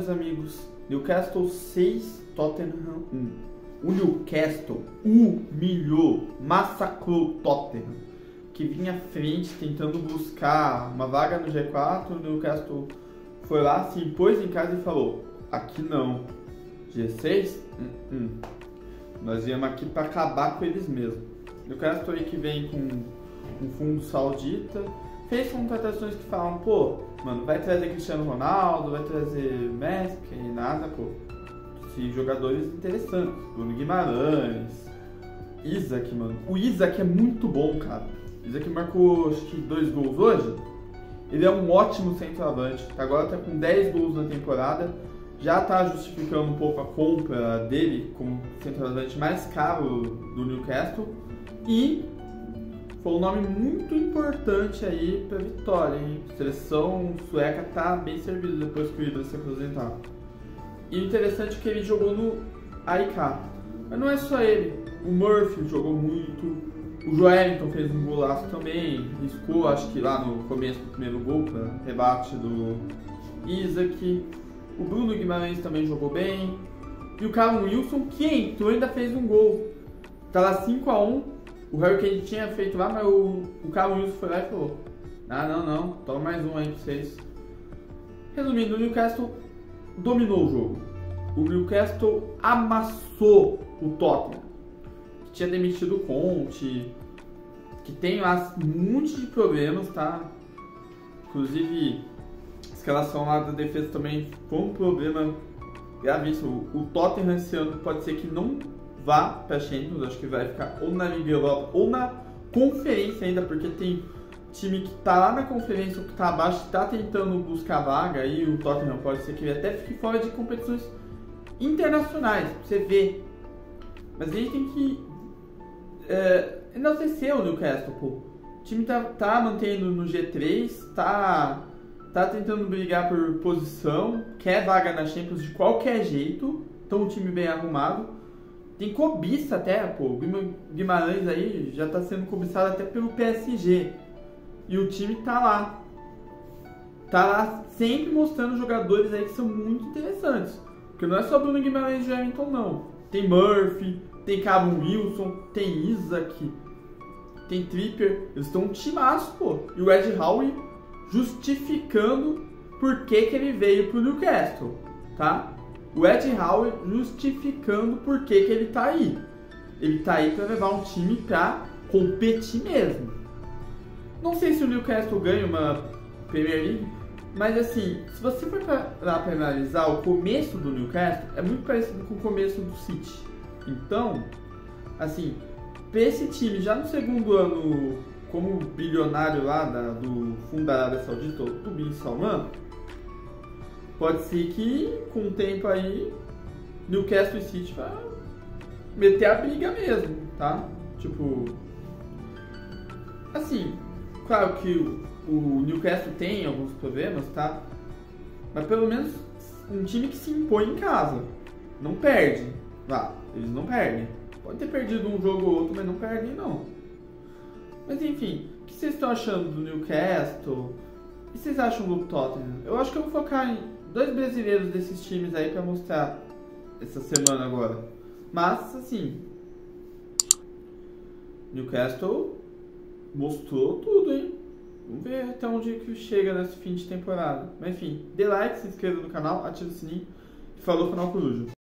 meus amigos. Newcastle 6, Tottenham 1. O Newcastle humilhou, massacrou o Tottenham, que vinha à frente tentando buscar uma vaga no G4. O Newcastle foi lá, se impôs em casa e falou: aqui não, G6? Nós viemos aqui para acabar com eles mesmo. O Newcastle aí que vem com um fundo saudita, fez contratações que falam: pô, mano, vai trazer Cristiano Ronaldo, vai trazer Messi, e nada, pô. Esses jogadores interessantes, Bruno Guimarães, Isak, mano. O Isak é muito bom, cara. O Isak marcou, acho que 2 gols hoje. Ele é um ótimo centroavante. Agora tá com 10 gols na temporada. Já tá justificando um pouco a compra dele como centroavante mais caro do Newcastle. E foi um nome muito importante aí pra vitória, hein? A seleção sueca tá bem servida depois que o Ibra se aposentar. E o interessante é que ele jogou no AIK. Mas não é só ele. O Murphy jogou muito. O Joelinton fez um golaço também. Riscou, acho que lá no começo do primeiro gol, para rebate do Isak. O Bruno Guimarães também jogou bem. E o Callum Wilson, que entrou, ainda fez um gol. Tá lá 5-1. O Harry Kane tinha feito lá, mas o Callum Wilson foi lá e falou: não, toma mais um aí pra vocês. Resumindo, o Newcastle dominou o jogo. O Newcastle amassou o Tottenham, que tinha demitido o Conte, que tem lá um monte de problemas, tá? Inclusive, a escalação lá da defesa também foi um problema gravíssimo. O Tottenham esse ano pode ser que não vá pra Champions, acho que vai ficar ou na Liga Europa ou na Conferência ainda, porque tem time que tá lá na Conferência, que tá abaixo, tá tentando buscar vaga, e o Tottenham pode ser que ele até fique fora de competições internacionais, pra você ver. Mas a gente tem que enaltecer o Newcastle, pô. O time tá mantendo no G3, tá tentando brigar por posição, quer vaga na Champions de qualquer jeito, então um time bem arrumado. Tem cobiça até, pô. O Guimarães aí já tá sendo cobiçado até pelo PSG. E o time tá lá. Tá lá sempre mostrando jogadores aí que são muito interessantes. Porque não é só Bruno Guimarães e Joelinton, não. Tem Murphy, tem Callum Wilson, tem Isak, tem Trippier. Eles estão um timaço, pô. E o Ed Howe justificando por que ele veio pro Newcastle, tá? O Ed Howe justificando por que ele tá aí. Ele tá aí pra levar um time pra competir mesmo. Não sei se o Newcastle ganha uma Premier League, mas assim, se você for lá pra analisar o começo do Newcastle, é muito parecido com o começo do City. Então, assim, pra esse time já no segundo ano como bilionário lá do fundo da Arábia Saudita, do Bin Salman, pode ser que com o tempo aí Newcastle e City vai meter a briga mesmo, tá? Tipo, assim, claro que o Newcastle tem alguns problemas, tá? Mas pelo menos um time que se impõe em casa, não perde. Eles não perdem. Pode ter perdido um jogo ou outro, mas não perdem não. Mas enfim, o que vocês estão achando do Newcastle? O que vocês acham do Tottenham? Eu acho que eu vou focar em 2 brasileiros desses times aí pra mostrar essa semana agora. Mas, assim, Newcastle mostrou tudo, hein? Vamos ver até onde que chega nesse fim de temporada. Mas enfim, dê like, se inscreva no canal, ative o sininho. Falou, Canal Coruja.